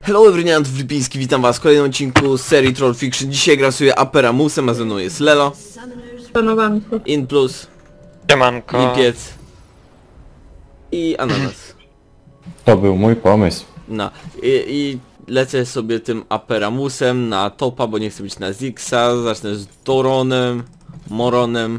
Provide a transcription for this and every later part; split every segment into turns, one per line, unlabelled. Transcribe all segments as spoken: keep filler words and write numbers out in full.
Hello everyone, Flipiński, witam was w kolejnym odcinku z serii Troll Fiction. Dzisiaj gram sobie Aperamusem, a ze mną jest Lelo,
Panowanko.
Inplus,
Siemanko.
Lipiec i Ananas.
To był mój pomysł.
No i, i lecę sobie tym Aperamusem na topa, bo nie chcę być na Zixa. Zacznę z Doronem, Moronem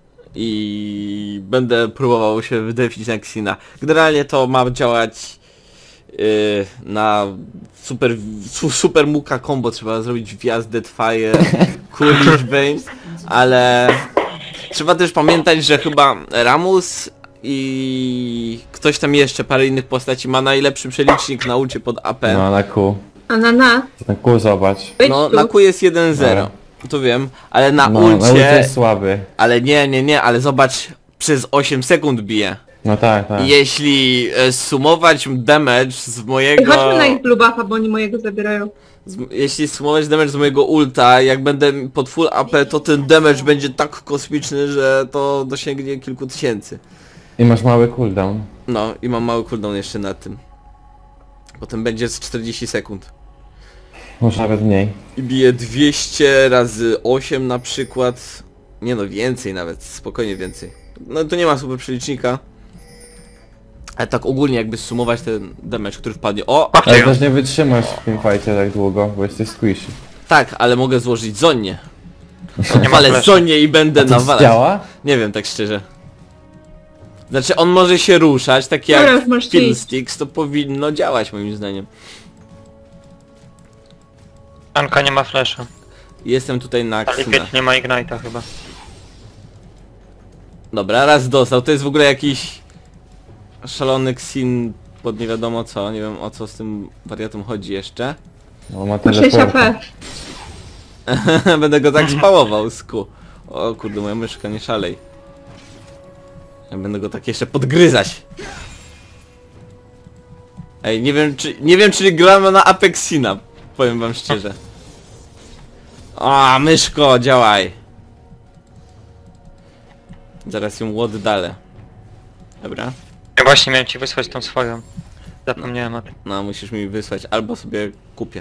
i będę próbował się wydefić na Xina. Generalnie to ma działać yy, na super, su, super muka combo. Trzeba zrobić wjazd Deadfire, Coolish Bane, ale trzeba też pamiętać, że chyba Ramus i ktoś tam jeszcze, parę innych postaci ma najlepszy przelicznik na ulcie pod A P.
No na Q.
A na na?
Na Q zobacz.
Wejdź
No
tu.
na Q jest jeden zero. To wiem, ale na
No, na ulcie
ulcie...
jest słaby.
Ale nie, nie, nie, ale zobacz, przez osiem sekund bije.
No tak, tak.
Jeśli e, sumować damage z
Ej,
mojego...
chodźmy na ich blue buffa, bo oni mojego zabierają.
Z, jeśli sumować damage z mojego ulta, jak będę pod full A P, to ten damage będzie tak kosmiczny, że to dosięgnie kilku tysięcy.
I masz mały cooldown.
No i mam mały cooldown jeszcze na tym. Potem będzie z czterdzieści sekund.
Może nawet mniej.
I bije dwieście razy osiem na przykład. Nie no, więcej nawet, spokojnie więcej. No to nie ma super przelicznika. Ale tak ogólnie jakby sumować ten damage, który wpadnie. O!
Ale też nie wytrzymasz w tym fajcie tak długo, bo jesteś squishy.
Tak, ale mogę złożyć Zonnie.
Nie ma
Ale
flasha.
Zonnie i będę
To
nawalać.
działa?
Nie wiem, tak szczerze. Znaczy on może się ruszać, tak
Dobra,
jak
już możesz
Fiddlesticks, to powinno działać moim zdaniem.
Anka nie ma flasha.
Jestem tutaj na
A
Xina.
Lipiec nie ma Ignite'a chyba.
Dobra, raz dostał, to jest w ogóle jakiś szalony Xin pod nie wiadomo co, nie wiem o co z tym wariatem chodzi jeszcze.
No ma
sześć A
teleporta.
P.
Będę go tak spałował z ku. O kurde, moja myszka, nie szalej. Ja będę go tak jeszcze podgryzać. Ej, nie wiem czy, nie wiem czy gramy na Apexina, powiem wam szczerze. A, myszko, działaj. Zaraz ją oddalę. Dobra.
Ja właśnie miałem ci wysłać tą swoją. Zapomniałem o tym.
No, musisz mi wysłać, albo sobie kupię.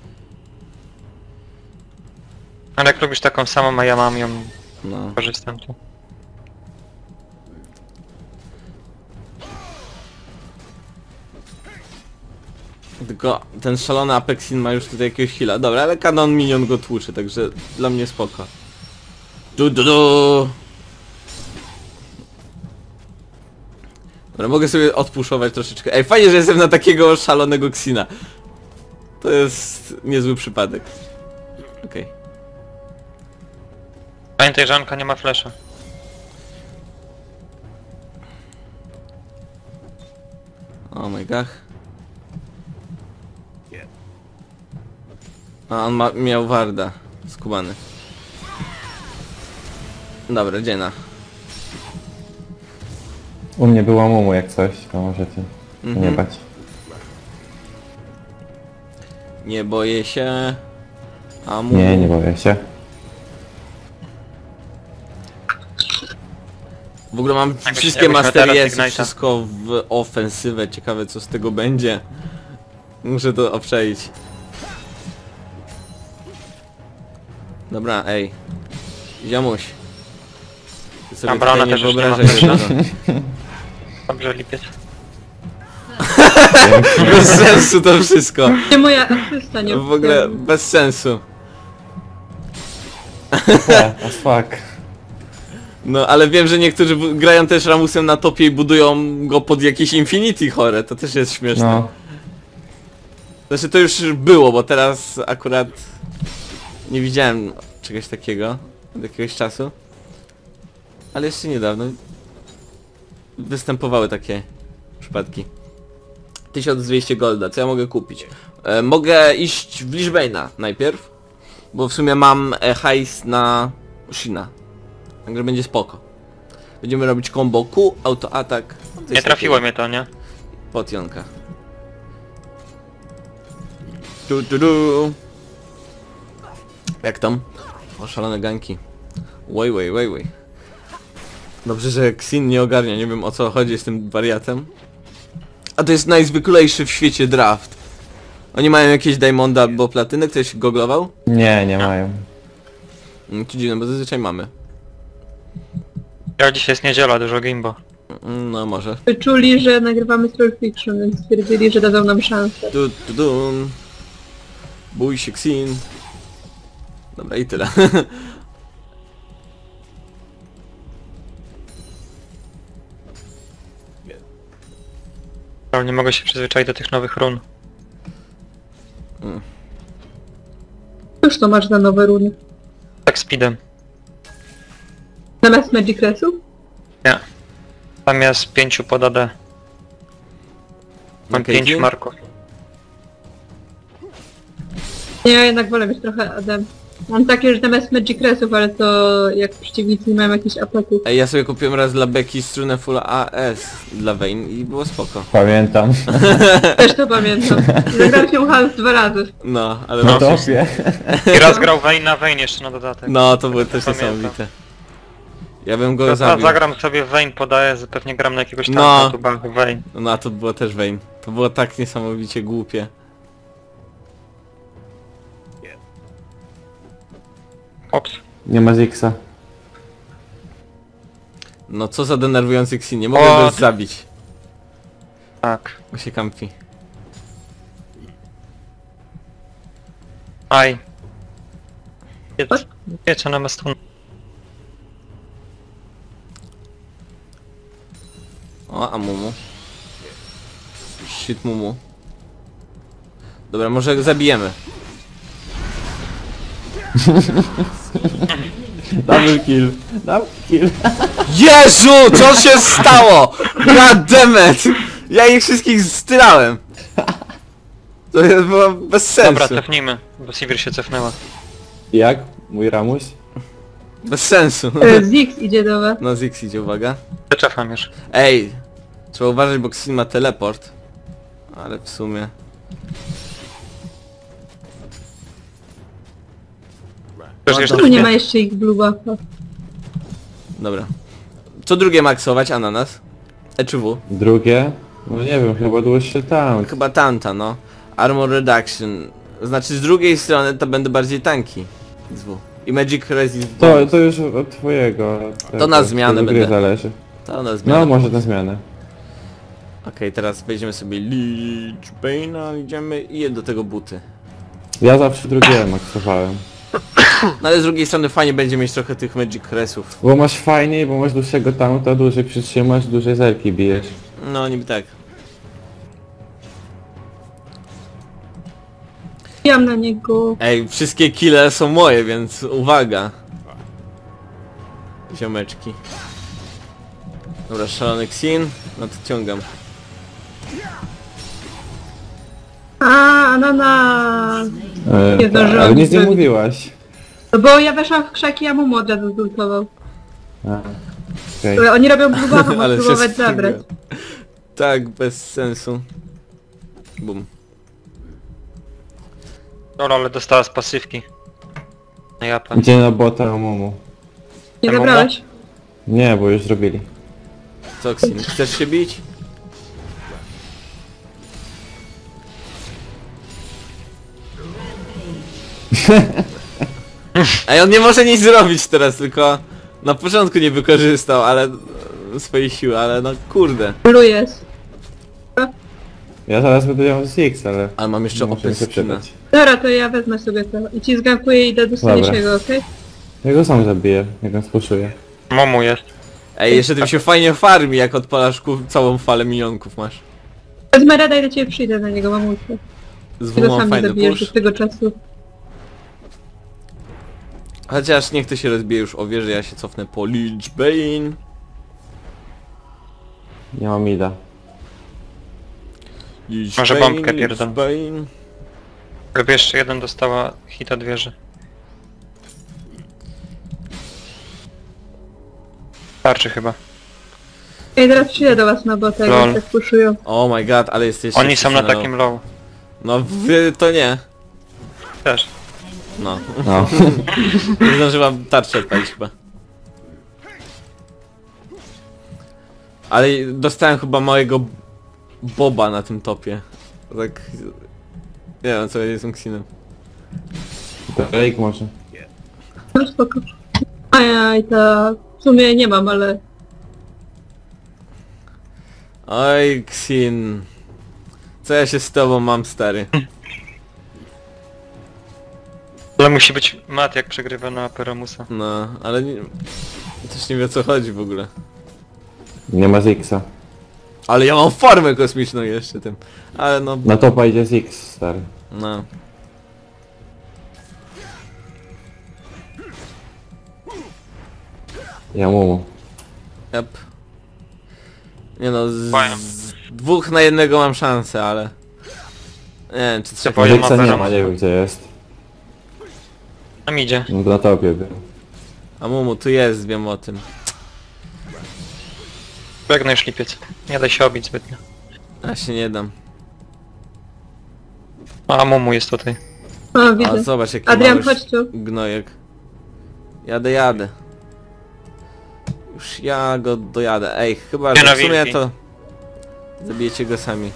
Ale jak lubisz taką samą, a ja mam ją,
No.
korzystam tu.
Tylko ten szalony Apexin ma już tutaj jakiegoś heala. Dobra, ale kanon minion go tłuczy, także dla mnie spoko. Du, du, du. Dobra, mogę sobie odpuszować troszeczkę. Ej, fajnie, że jestem na takiego szalonego Xina. To jest niezły przypadek. Okej. Okay.
Pamiętaj, że Anka nie ma flasha.
Oh my god. A on ma, miał warda. Skubany. Dobra, dziena.
U mnie była mumu jak coś, to możecie
Mhm.
nie bać.
Nie boję się. A mu...
Nie, nie boję się.
W ogóle mam
Jakbyś-
wszystkie
jakbyśmy
mastery,
teraz
jest
Ignite'a.
wszystko w ofensywę. Ciekawe co z tego będzie. Muszę to obczaić. Dobra, ej. Ziomuś. Ty sobie
Dobra,
tutaj
ona
nie
też już nie ma
wyobrażaj tego.
Dobrze, Lipiec.
Bez sensu to wszystko.
Nie moja asysta, nie
W ogóle bez sensu.
Yeah, as fuck.
No ale wiem, że niektórzy bu- grają też Ramusem na topie i budują go pod jakieś Infinity chore. To też jest śmieszne.
No.
Znaczy to już było, bo teraz akurat nie widziałem czegoś takiego od jakiegoś czasu. Ale jeszcze niedawno występowały takie przypadki. tysiąc dwieście golda, co ja mogę kupić? E, mogę iść w Lichbane'a najpierw, bo w sumie mam e, hajs na Shina. Także będzie spoko. Będziemy robić combo Q, autoatak. No, to
Nie
jest
trafiło
takie
mnie to, nie?
potionka. Du, du, du. Jak tam? O, szalone ganki. Way, way, way, way. Dobrze, że Xin nie ogarnia, nie wiem o co chodzi z tym wariatem. A to jest najzwyklejszy w świecie draft. Oni mają jakieś diamonda albo platyny? Ktoś goglował?
Nie, nie mają.
Mm, To dziwne, bo zazwyczaj mamy.
Ja dzisiaj jest niedziela, dużo gimbo.
Mm, No może.
Czuli, że nagrywamy Troll Fiction, więc stwierdzili, że dadzą nam szansę.
Du, du, dum. Bój się Xin. Dobra i tyle.
Ale nie mogę się przyzwyczaić do tych nowych run.
Cóż to masz za nowe runy?
Tak speedem.
Zamiast Magic Resów?
Nie. Tam jest pięciu pod A D. Mam
Okej,
pięć
Xin.
marków.
Nie, ja jednak wolę być trochę Adem. Mam takie, że zamiast Magic Resów, ale to jak przeciwnicy nie mają jakichś apatów.
Ej, ja sobie kupiłem raz dla Becky strunę full A S dla Vayne i było spoko.
Pamiętam.
Też to pamiętam. Zagrałem się Hans dwa razy.
No, ale
Na
no,
topie.
I raz grał Vayne na Vayne jeszcze na dodatek.
no to było też
Pamiętam.
niesamowite. Ja bym go
Teraz
zabił.
zagram sobie Vayne, podaję, że pewnie gram na jakiegoś tam
No.
YouTube'a Vayne.
No a to było też Vayne. To było tak niesamowicie głupie.
Ops.
Nie ma Zixa.
No co za denerwujący Xin, nie mogę
O,
go
ty-
zabić.
Tak.
Bo się kampi.
Aj. Jedz. Wiecie, na stun.
O, a Mumu. Shit Mumu. Dobra, może go zabijemy.
Double kill. Double kill.
Jezu, co się stało? Goddammit! Ja ich wszystkich stylałem. To jest- było bez sensu.
Dobra, cofnijmy, bo Sivir się cofnęła.
Jak? Mój Ramuś?
Bez sensu.
E, Ziggs idzie do was.
No Ziggs idzie, uwaga.
Wyczefam już.
Ej! Trzeba uważać, bo Xin ma teleport. Ale w sumie...
Też
No
jeszcze
Czemu nie
śpię.
ma jeszcze ich Blue Buffa?
Dobra. Co drugie maksować? Ananas? E czy W?
Drugie? No nie wiem, chyba dłuższy tam.
Chyba tanta, no. Armor reduction. Znaczy z drugiej strony to będą bardziej tanki. Z W. I magic resist
To,
bonus.
to już od twojego. tego,
na zmianę
to do gry
będę.
zależy.
To na zmianę.
No może na zmianę.
Okej, teraz weźmiemy sobie Lich Bane'a, idziemy i do tego buty.
Ja zawsze drugie maksowałem.
No ale z drugiej strony fajnie będzie mieć trochę tych magic resów.
Bo masz fajniej, bo masz dłuższego taunta, dłużej przytrzymasz, dłużej zerki bijesz.
No niby tak.
Wbijam na niego.
Ej, wszystkie kille są moje, więc uwaga. Ziomeczki. Dobra, szalony Xin. No to ciągam.
A, Anana!
E,
Nie
ta,
zdążyłam
ale nic nie
zrobić.
mówiłaś.
No bo ja weszłam w krzaki, a mu od razu zultował.
A, okej.
Ale oni robią Blue Buffa,
Ale
mogę
się
próbować zabrać.
spróbuję. Tak, bez sensu. Bum.
Dobra, ale dostała z pasywki. Na japę.
Idzie na bota Mumu.
Nie
Emo?
zabrałeś?
Nie, bo już zrobili.
Co Xin, chcesz się bić? Ej, on nie może nic zrobić teraz, tylko na początku nie wykorzystał, ale e, swojej siły, ale no kurde.
Blue jest.
Ja zaraz będę miał Six, ale...
Ale mam jeszcze
muszę się
opę
przydać.
Dobra, to ja wezmę sobie to. I ci zgankuję i idę do
Dobra.
Staniszego, okej?
Ja go sam zabiję, jak on spuszuje.
Momu jest.
Ej, jeszcze tym się fajnie farmi, jak odpalasz ku- całą falę minionków masz.
Wezmę Reda i do ciebie przyjdę na niego, mamusia.
Z
Ty go
dwoma
sam nie
fajny
zabijesz
push.
do tego czasu.
Chociaż niech to się rozbije już o wieżę, ja się cofnę po Lich Bane.
Nie mam mida.
Lich
Może
Bane,
bombkę
Lich
pierdol.
Bane.
Gdyby jeszcze jeden dostała hita od wieży. Starczy chyba.
Ej, teraz przyjdę do was na bota, jak
Lol.
was tak puszują.
Oh my god, ale jesteś...
Oni są na takim low.
No wy to nie.
Też.
No.
No.
Nie zdążyłam tarczę odpalić chyba. Ale dostałem chyba małego boba na tym topie. Tak... Nie wiem co jest z tym Xinem.
Drake może.
No spoko. Ajaj, to w sumie nie mam, ale...
Oj, Xin. Co ja się z tobą mam, stary?
Ale musi być mat jak przegrywa na Aperamusa.
No, ale nie... Też nie wie o co chodzi w ogóle.
Nie ma Zixa.
Ale ja mam formę kosmiczną jeszcze tym. Ale no...
Na topa idzie Zix, stary.
No.
Ja mu.
Yep. Nie no, z,
Fajnie.
z dwóch na jednego mam szansę, ale... Nie wiem, czy trzech...
Powiem,
Zixa nie
Apera
ma, nie wiem gdzie jest.
Tam idzie.
No na topie był.
A Mumu, tu jest, wiem o tym.
Biegnę już lipiec. Nie da się obić zbytnio.
Ja się nie dam.
A Mumu jest tutaj.
O,
A
widzę.
zobacz jaki
Adrian,
mały
chodź tu.
gnojek. Jadę, jadę. Już ja go dojadę. Ej, chyba że w sumie
Nienawidzi.
to... Zabijecie go sami.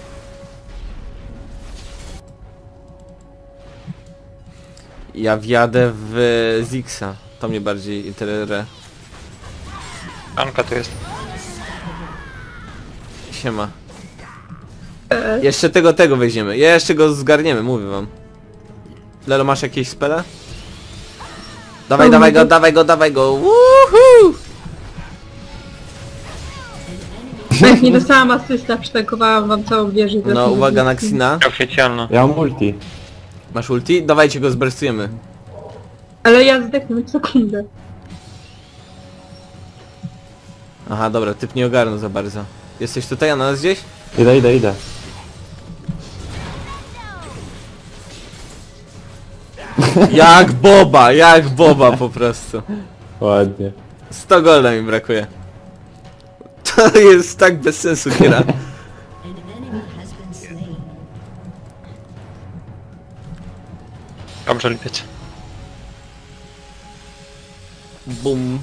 Ja wjadę w Zixa. To mnie bardziej interesuje.
Anka tu jest.
Siema. Jeszcze tego, tego weźmiemy. Jeszcze go zgarniemy, mówię wam. Lelo, masz jakieś spele? Dawaj,
No,
dawaj
no
go,
to-
dawaj go, dawaj go. Woohoo!
Jak nie dostałam asysta, przytankowałam wam całą wieżę.
No, uwaga na Xina.
Oficjalna.
Ja mam ulti.
Masz ulti? Dawajcie go, zberstujemy.
Ale ja zdechnę w sekundę.
Aha, dobra, typ nie ogarnął za bardzo. Jesteś tutaj, a na nas gdzieś?
Idę, idę, idę.
Jak Boba, jak Boba po prostu.
Ładnie.
sto golda mi brakuje. To jest tak bez sensu gra.
An enemy has been slain.
Dobrze lipiec.
Bum.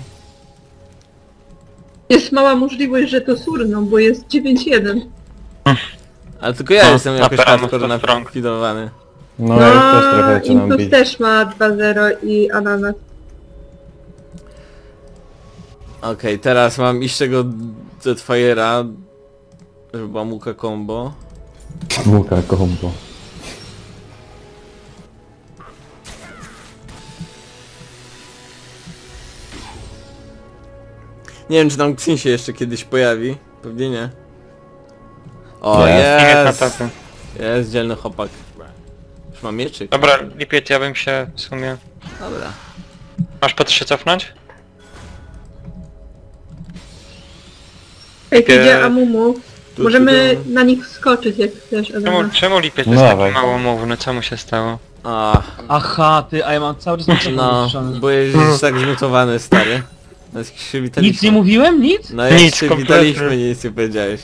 Jest mała możliwość, że to surną, bo jest dziewięć jeden.
Ale tylko ja
No,
jestem jakoś
Aperamus
hardcore
to strong.
nakwidowany.
No, ja już też trochę zaczynam
Impus
bić.
też ma dwa zero i Ananas.
Okej, teraz mam iść tego Jetfire'a, żeby była muka combo.
Muka kombo.
Nie wiem czy tam Xin się jeszcze kiedyś pojawi. Pewnie nie. O,
Nie.
Nie jest na
jest!
tapy.
Jest dzielny chłopak. Już mam mieczyk.
Dobra, lipiec, ja bym się w sumie...
Dobra.
Masz po trzy cofnąć?
Jak
Eee,
idzie Amumu,
Tu,
możemy
tu, tu.
na nich skoczyć jak chcesz,
Czemu,
Ananas.
czemu lipiec
No
jest taki
dawaj.
mało mówny? Co mu się stało?
A,
Aha, ty, a ja mam cały czas mikrofon
no,
wyciszony.
bo jest tak zmutowany, stary. No, się witaliśmy.
Nic nie mówiłem? Nic?
No jak
Nic,
się
kompletnie.
witaliśmy, nic nie powiedziałeś.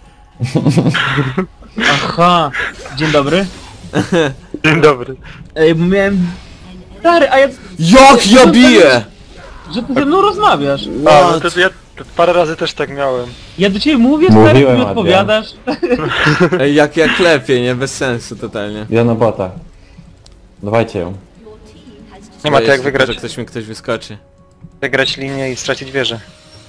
Aha, dzień dobry.
Dzień dobry.
Ej, bo miałem... Stary, a ja...
Jak ja biję!
Że ty ze mną rozmawiasz.
A, no to ja to parę razy też tak miałem.
Ja do ciebie mówię, stary, ty
Mówiłem,
mi odpowiadasz.
Ej, jak ja klepię, nie? Bez sensu totalnie.
Ja na bota. Dawajcie ją.
Nie ma to
Boję
jak
się,
wygrać,
że ktoś mi ktoś wyskoczy.
wygrać linię i stracić wieżę.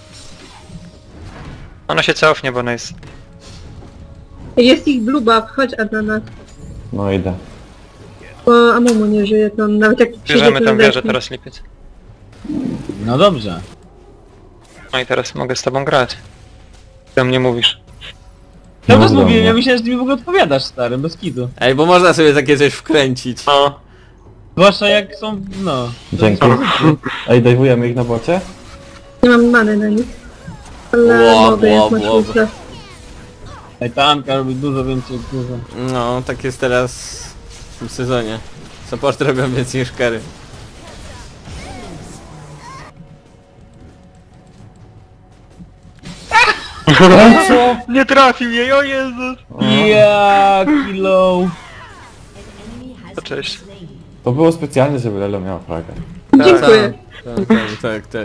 Ona się cofnie, bo ona jest...
Jest ich blue buff, chodź Ananas.
No idę.
Bo Amumu nie żyje, to nawet jak przyjdzie,
Bierzemy
to
tę wieżę
zdechnie.
teraz lipiec.
No dobrze.
No i teraz mogę z tobą grać. Ty mnie mówisz.
Ja
No
was
dobra.
mówiłem, ja myślałem, że ty mi w ogóle odpowiadasz, stary, bez kitu.
Ej, bo można sobie takie coś wkręcić.
No.
Zwłaszcza jak są, no...
Dzięki. Ej, dajwujemy ich na bocie?
Nie mam many na nich. Ale
Ło,
mogę,
ło,
jak masz
ło.
ultra.
Ej, ta Anka robi dużo więcej jak dużo.
No, tak jest teraz w tym sezonie. Support robią więcej niż carry.
Co?
Nie trafił jej, o Jezus!
Jaki low.
To cześć.
To było specjalnie, żeby Lelo miała flagę.
Dziękuję.
Tak, tak, tak, tak.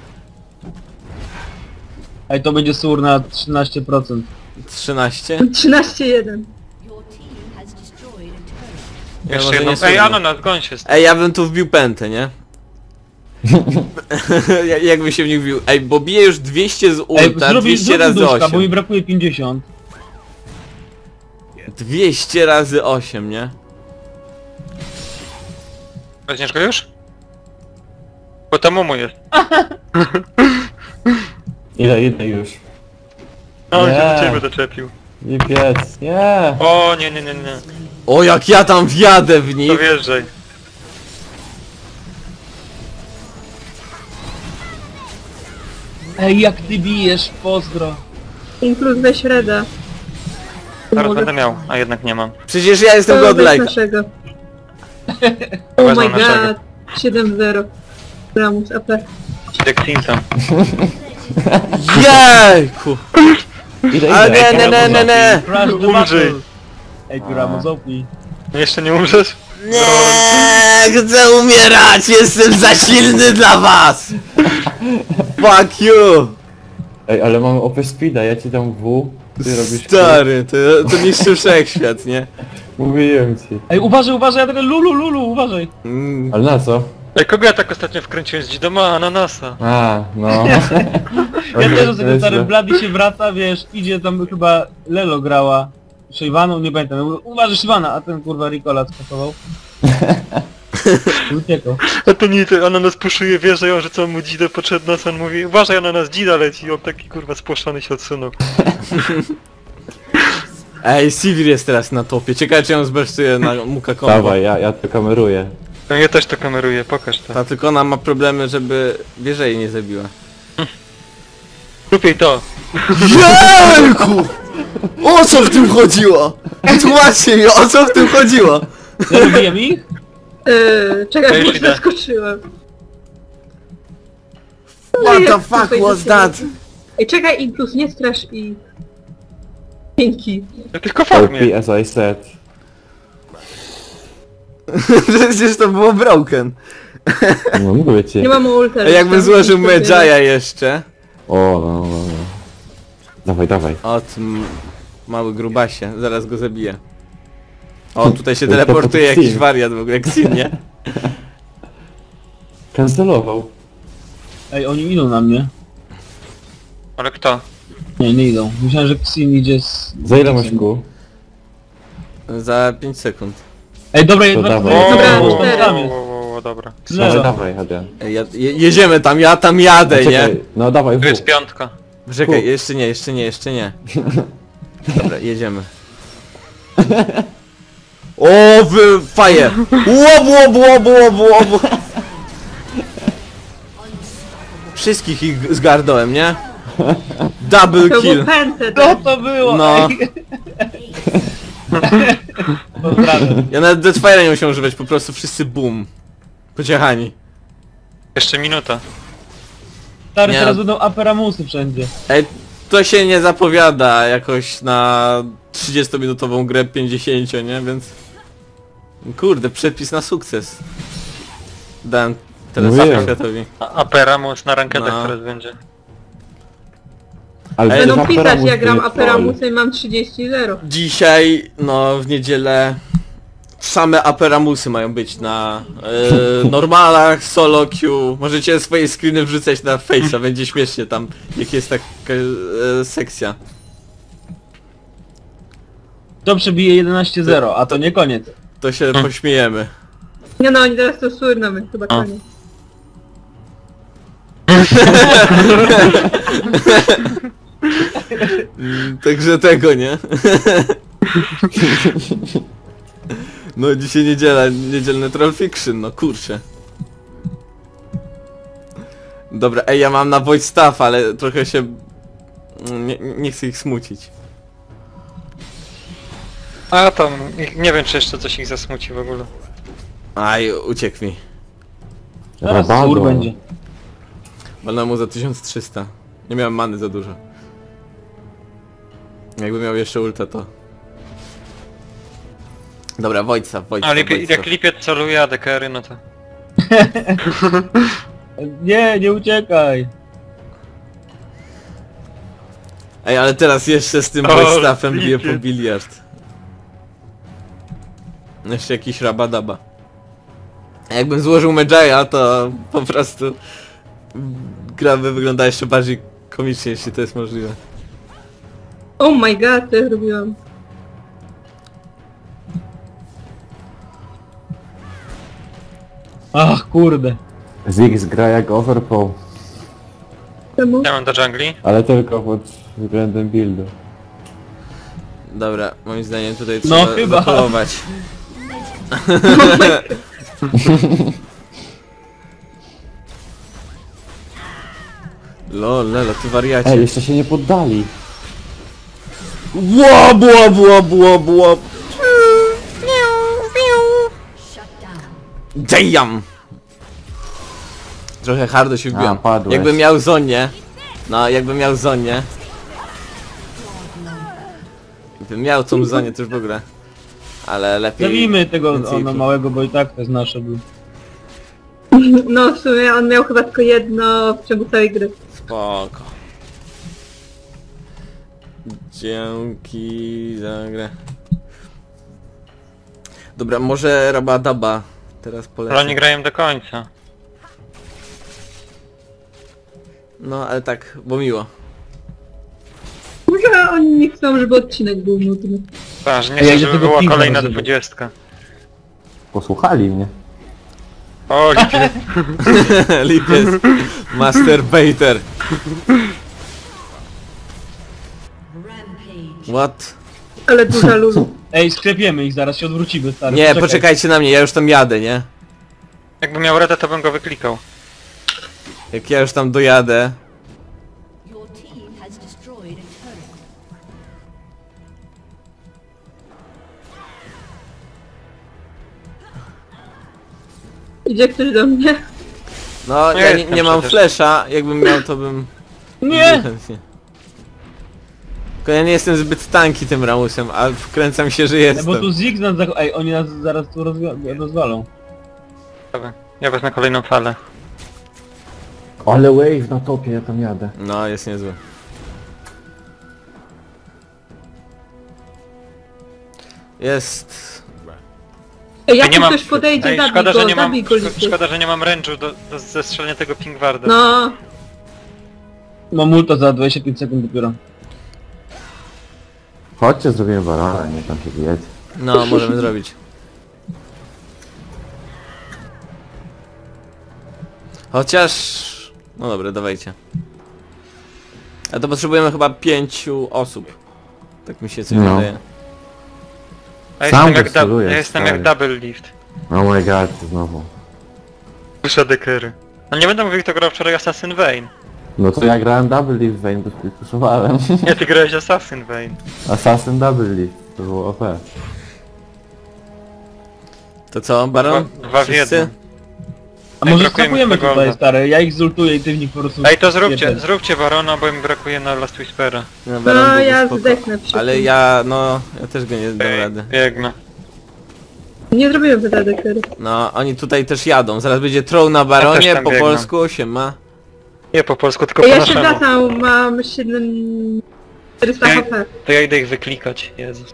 Ej, to będzie sur na trzynaście procent.
trzynaście?
trzynaście jeden.
Your team has destroyed a turret.
Jeszcze
może
jedną.
nie
Ej,
słynę.
ananas, goń się.
Ej, ja bym tu wbił pętę, nie? Jak- Jakby się w nich wbił. Ej, bo bije już dwieście z
Ej,
ulta,
zrobię
dwieście razy
duszka, bo mi
osiem.
brakuje pięćdziesiąt.
dwieście razy osiem, nie?
Weźmiesz go już? Bo tam Mumu jest.
Ile, ile już?
No, on się
Nie.
do ciebie doczepił.
Lipiec, nie!
O, nie, nie, nie, nie.
O, jak ja tam wjadę w
To
nich!
wjeżdżaj.
Ej, jak ty bijesz, pozdro.
Plus weź Reda.
Zaraz
Mogę.
będę miał, a jednak nie mam.
Przecież ja jestem
To weź
godlike.
naszego.
Wezmę
Oh my
naszego.
god. siedem zero. Ramus A P.
Jak Sinta.
Jejku!
Ile,
A
ile?
nie, nie, nie, nie, nie!
Crash the
Umrzyj.
battle. Ej, tu Ramos opnij.
No jeszcze nie umrzesz?
Nie, chcę umierać! Jestem za silny dla was! Fuck you!
Ej, ale mamy O P speeda, ja ci dam W, ty robisz Q.
Stary, to, to niszczy wszechświat, nie?
Mówiłem ci.
Ej, uważaj, uważaj, ja tego lulu, lulu, uważaj.
Mm.
Ale na co?
Ej, kogo ja tak ostatnio wkręciłem z Dzidoma? Ananasa.
A, no.
Ja też ostatnio stary Blady się wraca, wiesz, idzie tam chyba Lelo grała. Shyvaną, nie pamiętam. Ja mówię, uważaj Shyvana, a ten kurwa Ricola skasował. Uciekał.
A to nie, to Ananas puszuje wieżę i on rzuca mu Dzidę podszedł nas, on mówi uważaj Ananas, Dzida leci i on taki kurwa spłoszony się odsunął.
Ej, Sivir jest teraz na topie. Ciekawe czy ją zbesztuje na muka combo.
Dawaj, ja, ja to kameruję.
No ja też to kameruję, pokaż to.
Ta tylko ona ma problemy, żeby wieża jej nie zabiła.
Lubiej to.
Jejku! O co w tym chodziło? Tłumaczcie mi, o co w tym chodziło?
Ja lubiłem ich?
Eee,
Ja
czekaj,
już
bo
idę.
zaskoczyłem.
What the
Jak
fuck
tutaj
was
do
that?
siebie. Ej, czekaj, i plus nie strasz i... Dzięki.
Ja tylko
O
farmię.
P as I said.
Przecież to było broken.
No mówię ci.
Nie mam ulta.
Ej, jakby
tam
złożył
nic sobie-
Medjaya jeszcze.
O, no, no, no. Dawaj, dawaj.
O tym mały grubasie, zaraz go zabiję. O, tutaj się
To jest
teleportuje
to
jakiś
Xin.
wariat w ogóle, jak Xin, nie?
Cancelował.
Ej, oni idą na mnie.
Ale kto?
Nie, nie idą. Myślałem, że Xin idzie z...
Za ile masz Q?
Za pięć sekund.
Ej, dobra,
To
jedna
dawaj.
O,
Dobra,
o, o,
cztery.
o, o, o, dobra.
Dawaj,
Zero.
dawaj, Adrian.
Ej, ja, je, jedziemy tam, ja tam jadę, nie?
Czekaj, no dawaj
Tu jest
W.
piątka.
Czekaj,
Fu.
jeszcze nie, jeszcze nie, jeszcze nie. Dobra, jedziemy. O, wy, faje! Łob, łob, łob, łob, łob. Wszystkich ich zgarnąłem, nie? Double
To było
kill.
pętę,
Co
tak?
to było?
No.
Ej. Pozdrawiam.
Ja nawet Deathfire'a nie musiałem używać, po prostu wszyscy boom. Pociechani.
Jeszcze minuta.
Stary,
Nie.
teraz będą aperamusy wszędzie.
Ej, to się nie zapowiada jakoś na trzydziestominutową grę pięćdziesiąt, nie? Więc... Kurde, przepis na sukces. Dałem teraz
Mówiłem.
światowi.
A Aperamus na rankedach
No.
teraz będzie.
Ale
Ej,
Będą
przecież
pisać,
Aperamus
ja gram
nie trol.
Aperamusem i mam trzydzieści zero.
Dzisiaj, no w niedzielę same aperamusy mają być na e, normalach, solo queue. Możecie swoje screeny wrzucać na face'a, będzie śmiesznie tam, jak jest taka e, sekcja.
To przebije jedenaście zero, a to nie koniec.
To się pośmiejemy.
Nie no, oni teraz to słynną, więc chyba koniec.
Mm, Także tego, nie? No dzisiaj niedziela, niedzielny troll fiction, no kurczę. Dobra, ej, ja mam na voice staff, ale trochę się... Nie, nie chcę ich smucić.
A tam, ich- nie wiem czy jeszcze coś ich zasmuci w ogóle.
Aj, uciekł mi.
Teraz
Rabado.
sur będzie.
Walnąłem mu za tysiąc trzysta. Nie miałem many za dużo. Jakby miał jeszcze ulta to... Dobra, Wojca, Wojca,
A lipiec,
Wojca.
jak lipiec celuje adekery, no to...
Nie, nie uciekaj.
Ej, ale teraz jeszcze z tym
O,
voice staffem bije po
lipiec.
biliard. Jeszcze jakiś rabadaba. A jakbym złożył Medjaya, to po prostu gra by wyglądała jeszcze bardziej komicznie, jeśli to jest możliwe.
Oh my god, co ja zrobiłam?
Ach, kurde.
Ziggs gra jak Overpool,
Czemu?
Ja mam do dżungli.
ale tylko pod względem buildu.
Dobra, moim zdaniem tutaj
No,
trzeba
chyba.
zapolować. Lol, lelo, ty wariacie.
Ej, jeszcze się nie poddali.
Bła, bła, bła, bła, bła.
Shut down.
Damn! Trochę hardo się wbiłem.
A, padłeś.
Jakbym miał Zonię. No, jakbym miał Zonię. Gdybym miał tą Zonię, to już w ogóle. Ale lepiej...
Zabijmy tego
więcej
ona
pi-
małego, bo i tak to jest nasze był.
No w sumie on miał chyba tylko jedno w ciągu całej gry.
Spoko. Dzięki za grę. Dobra, może Rabadaba teraz
Ale
polecę.
oni grają do końca.
No, ale tak, bo miło.
Może oni nie chcą, żeby odcinek był nudny.
Tak, że nie
Ej, ja
chcę,
idę
żeby
tego
była
pinga
kolejna
rozjebać.
dwudziestka.
Posłuchali mnie.
O, lipiec.
Lipiec. Masturbator.
Rampage.
What?
Ale duża lulu.
Ej, sklepiemy ich, zaraz się odwrócimy, stary.
Nie,
poczekaj.
poczekajcie na mnie, ja już tam jadę, nie?
Jakbym miał redę, to bym go wyklikał.
Jak ja już tam dojadę.
Your team has destroyed a turret.
Idzie ktoś do mnie.
No,
Nie
ja nie,
jestem
nie mam
przecież.
flesza, jakbym miał to bym...
Nie!
Chętnie. Tylko ja nie jestem zbyt tanki tym Ramusem, ale wkręcam się, że
Bo
jestem.
tu Ziggs nas zach... Ej, oni nas zaraz tu rozwa- rozwalą.
Dobra, ja wezmę kolejną falę.
Ale wave na topie, ja tam jadę.
No, jest niezły. Jest...
Ej, jak
nie
tu
mam-
ktoś podejdzie,
Ej,
zabij
szkoda,
go,
że nie mam,
zabij go.
szko- szkoda, że nie mam range'u do, do zestrzelenia tego pingwarda.
No,
Mam ulta za dwadzieścia pięć sekund dopiero.
Chodźcie, zrobimy barana, nie tam się bijecie.
No, możemy zrobić. Chociaż... No dobra, dawajcie. A to potrzebujemy chyba pięciu osób. Tak mi się coś
No.
wydaje.
A
Sam
jestem, jak, da-
wystarujesz,
ja jestem
stary.
jak double lift.
Oh my god, znowu.
Słyszę dekery. No nie będę mówił, kto grał wczoraj Assassin Vayne.
No to ja grałem Double Leaf Vayne, bo spuszowałem.
Nie, ty grałeś Assassin Vayne.
Assassin Double Leaf, to było O P.
To co, Baron?
Dwa, dwa w
Wszyscy?
jednym.
A
Ej,
może
brakuje mi
skapujemy
tego
tutaj,
golda.
stary. Ja ich zultuję i ty w nich po prostu...
Ej, to zróbcie,
jeden.
zróbcie Barona, bo mi brakuje na Last Whispera.
No, Baron
no
byłby
ja
spoko.
zdechnę przy
Ale
tym.
ja, no, ja też go nie dam
Ej,
rady.
biegnę.
Nie zrobiłem wydadekery.
No, oni tutaj też jadą. Zaraz będzie troll na Baronie,
też tam
po
biegnę.
polsku, siema.
Nie po polsku, tylko
Ej,
po
ja się
naszemu.
wracam, mam siedem... czterysta
Ej.
H P.
To ja idę ich wyklikać, Jezus.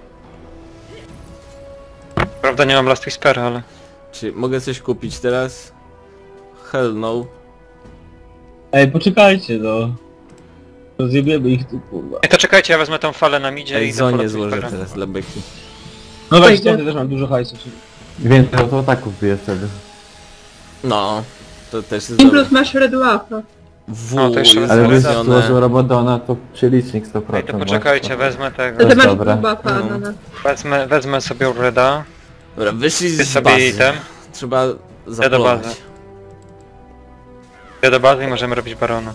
Prawda, nie mam Last Whispera, ale...
Czy mogę coś kupić teraz? Hell no.
Ej, poczekajcie, no. Rozjebiemy ich tu, kurwa.
Ej, to czekajcie, ja wezmę tą falę na midzie
Ej,
i idę po
zonie
Last
złożę
Whispera.
teraz dla Beki.
No weź,
Fajnie.
to też mam dużo hajsu.
Więcej autoataków bije wtedy.
No, to też jest
I
dobre.
plus masz Red Łapa.
W
No, to jeszcze
jest
raz
Ale byś
zrobione.
złożył Rabadona, to przelicznik sto procent.
Ej, to poczekajcie,
masz.
wezmę
To
tego.
ty masz
dobra.
buffa
No.
na nas.
Wezmę, wezmę sobie Reda.
Dobra, wyszli
Ty
z
sobie
bazy.
item.
Trzeba
do
zapolować.
bazy. Ja do bazy i możemy robić Barona.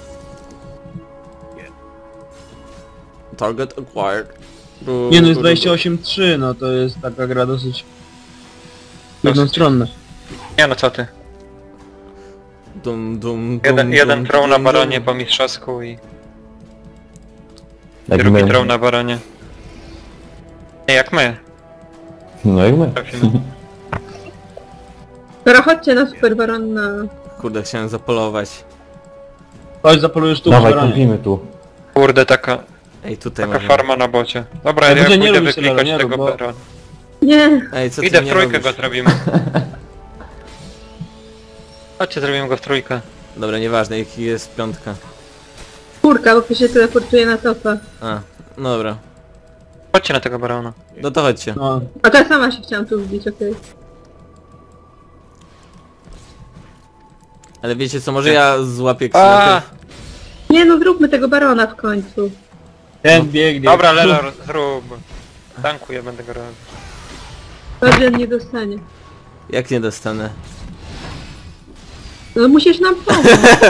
Target acquired.
Nie no, jest dwadzieścia osiem trzy, no to jest taka gra dosyć... jednostronna.
Nie no, co ty.
Dum, dum, dum,
Jeden,
dum,
jeden
dum,
throw na
dum,
Baronie
dum.
po mistrzowsku i
Jak
drugi
my.
throw na Baronie. Nie, jak my.
No jak my.
Trafimy.
Dobra, chodźcie na Super Baron na...
Kurde, chciałem zapolować.
Chodź, zapolujesz tu,
Dawaj,
Baronie.
kupimy tu.
Kurde, taka,
Ej, tutaj
taka
mamy.
farma na bocie. Dobra,
Ja
ja
może nie
pójdę
lubię się
wyklikać
Lelo, nie
tego
rób, bo-
Barona.
Nie.
Ej, co ty
Idę w
nie
trójkę
robisz?
go zrobimy. Chodźcie, zrobimy go w trójkę.
Dobra, nieważne, jaki jest piątka.
Czwórka, bo to się teleportuje na topa.
A, no dobra.
Chodźcie na tego barona.
No to chodźcie.
No,
A to ja sama się chciałam tu wbić, okej.
Ale wiecie co, może ja złapię
A,
ksylotę.
Nie no, zróbmy tego barona w końcu.
ten biegnie.
dobra, Lelor, zrób. Tankuję, będę go robił.
Bardziej nie dostanie.
Jak nie dostanę?
No musisz nam pomóc.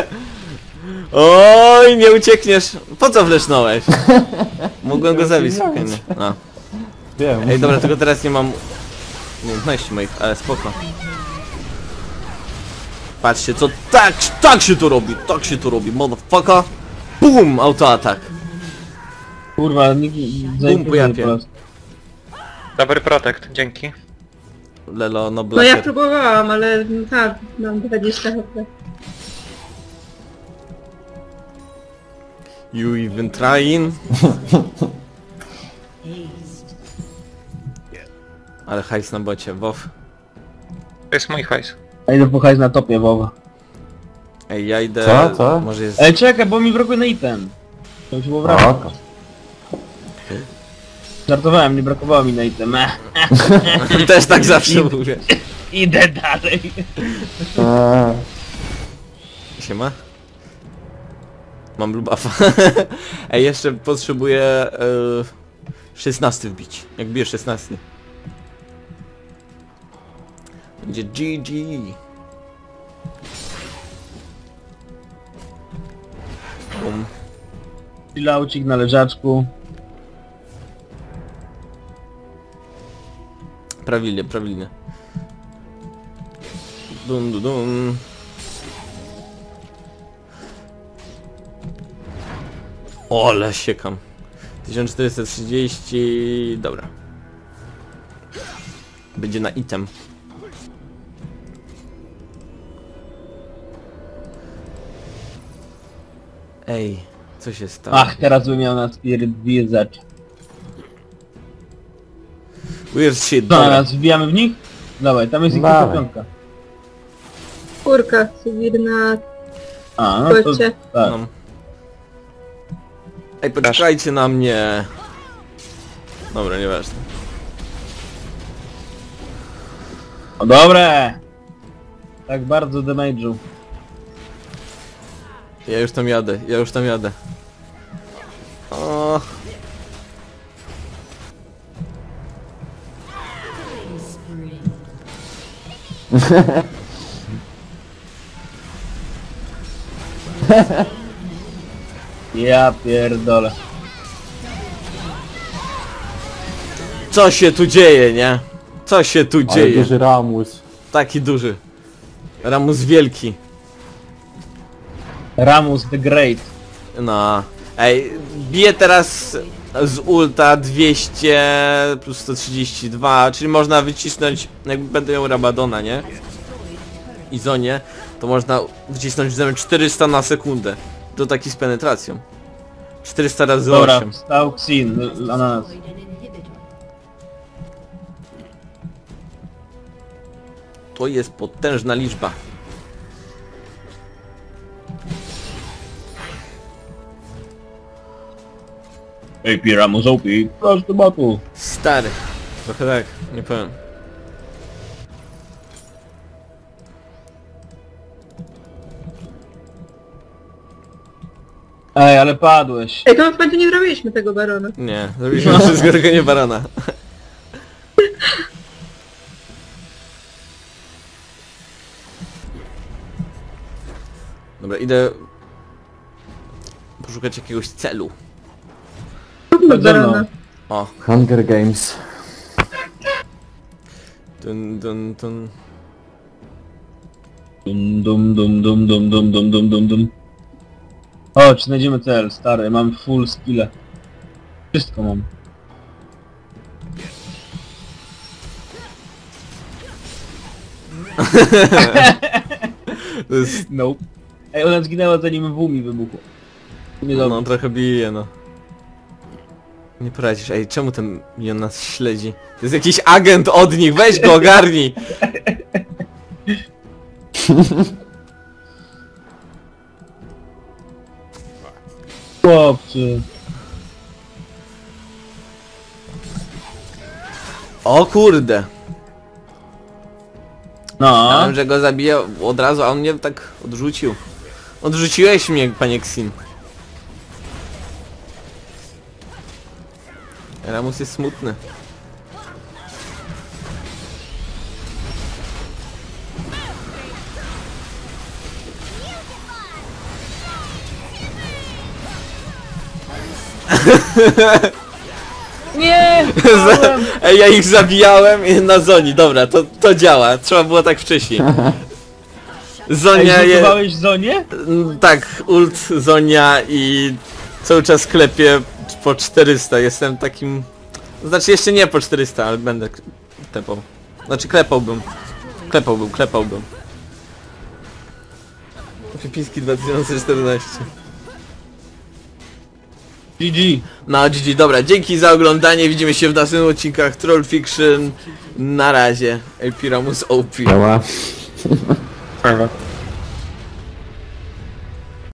Oj, nie uciekniesz! Po co flesznąłeś? Mogłem go zabić spokojnie. No.
Wiem.
Ej, dobra, tylko teraz nie mam umiejętności moich, ale spoko. Patrzcie, co tak, tak się to robi, tak się to robi, motherfucker. Boom, autoatak.
Kurwa, nikt
Bum, po japie.
Dobry protect, dzięki.
Lelo, no
No ja
blacker.
próbowałam, ale tak, mam dwadzieścia H P.
You even trying? Ale hajs na bocie, wow.
To jest mój hajs.
A idę puchać na topie, Wowa.
Ej, ja idę...
Co? Co?
Może jest...
Ej, czekaj, bo mi brakuje na item. To mi się było wracać.
Oko.
Żartowałem, nie brakowało mi na item. Ech,
Też tak zawsze mówię.
idę dalej.
Eee,
Siema. Mam blue buffa. Ej, jeszcze potrzebuję e, szesnasty wbić. Jak bije szesnasty. Będzie G G. Bum.
Chillaucik na leżaczku.
Prawilnie, prawilnie. Dum, dum, dum. O, ale siekam. tysiąc czterysta trzydzieści... Dobra. Będzie na item. Ej, co się stało?
Ach, teraz bym miał na spirit wjeżdżać.
Weird shit,
Co,
dobra.
teraz wbijamy w nich? Dawaj, tam jest ich tylko
Dawaj.
piątka.
Czwórka, Sywir na
A, no to...
kocie.
Tak.
No. Ej, poczekajcie na mnie. Dobra, nieważne.
O, dobre! Tak bardzo damage'u.
Ja już tam jadę, ja już tam jadę. O.
Ja pierdolę.
Co się tu dzieje, nie? Co się tu
ale
dzieje?
duży Ramus.
Taki duży. Ramus wielki.
Ramus the Great.
No. Ej, bije teraz z ulta dwieście plus sto trzydzieści dwa, czyli można wycisnąć, jak będę miał Rabadona, nie? I Zonie, to można wycisnąć zamiast czterysta na sekundę. To taki z penetracją. czterysta razy
Dobra,
osiem.
stał Xin dla nas.
An inhibitor.
To jest potężna liczba.
Ej, P, Ramus O P, proszę do botu.
Stary. Trochę tak, nie powiem.
Ej, ale padłeś.
Ej, to w końcu nie zrobiliśmy tego barona.
Nie, zrobiliśmy wszystko, tylko nie barana. Dobra, idę poszukać jakiegoś celu.
Zróbmy
Chodź ze mną.
barona.
O,
Hunger Games.
dun, dun, dun.
Dum dum dum dum dum dum dum dum dum dum. Chodź, znajdziemy cel, stary, mam full skillę. Wszystko mam.
To jest...
Nope. Ej, ona zginęła zanim W mi wybuchło. Nie
No,
dobrze.
trochę bije, no. Nie poradzisz, ej, czemu ten minion nas śledzi? To jest jakiś agent od nich, weź go ogarnij!
Chłopcy.
O kurde!
No.
Myślałem, że go zabiję od razu, a on mnie tak odrzucił. Odrzuciłeś mnie, panie Xin. Ramus jest smutny.
Nie!
Ej, ja ich zabijałem na Zoni, dobra, to, to działa, trzeba było tak wcześniej. Zonia
Ej,
je...
zbudowałeś Zonię?
Mm, Tak, ult, Zonia i cały czas klepię po czterysta, jestem takim... Znaczy jeszcze nie po czterysta, ale będę k- tepał. Znaczy klepałbym. Klepałbym, klepałbym. Fipiński dwa tysiące czternaście.
G G.
No G G, dobra, dzięki za oglądanie, widzimy się w następnych odcinkach Troll Fiction. Na razie, Elpiramus O P.
Działa.
Fajne.